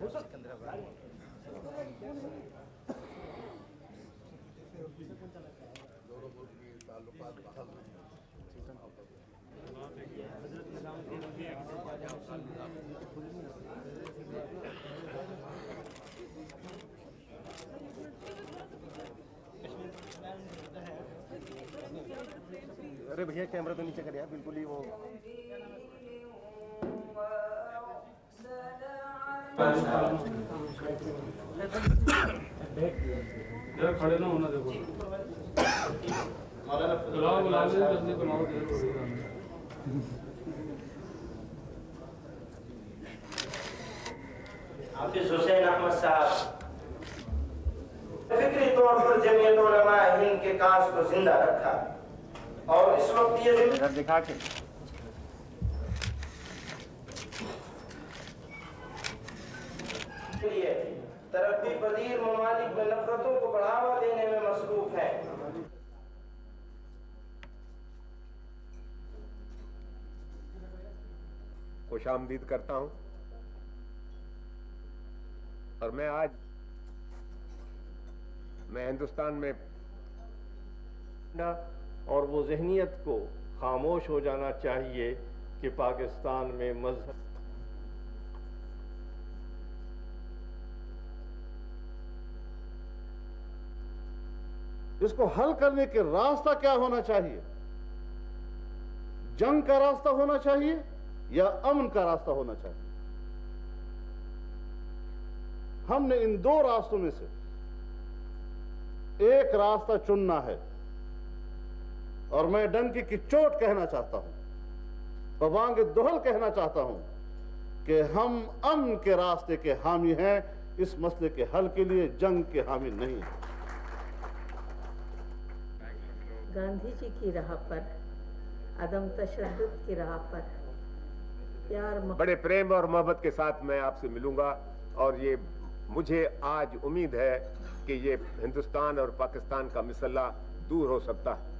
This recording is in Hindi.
अरे भैया कैमरा तो नीचे कर यार, बिल्कुल ही वो यार खड़े ना होना देखो हाफिज हुसैन अहमद साहब फिक्री तौर पर जमीयत उलमा हिंद के काज को जिंदा रखा और इस वक्त ये दिखा के लिए तरक्की पजीर ममालिक में नफरतों को बढ़ावा देने में मसरूफ है। खुशामदीद करता हूं और मैं हिंदुस्तान में और वो ज़हनियत को खामोश हो जाना चाहिए कि पाकिस्तान में मजहब इसको हल करने के रास्ता क्या होना चाहिए? जंग का रास्ता होना चाहिए या अमन का रास्ता होना चाहिए? हमने इन दो रास्तों में से एक रास्ता चुनना है और मैं डंकी की चोट कहना चाहता हूं, पवांग दोहल कहना चाहता हूं कि हम अमन के रास्ते के हामी हैं, इस मसले के हल के लिए जंग के हामी नहीं हैं। गांधी जी की राह पर, अदम तशद्दुद की राह पर प्यार बड़े प्रेम और मोहब्बत के साथ मैं आपसे मिलूंगा और ये मुझे आज उम्मीद है कि ये हिंदुस्तान और पाकिस्तान का मसला दूर हो सकता है।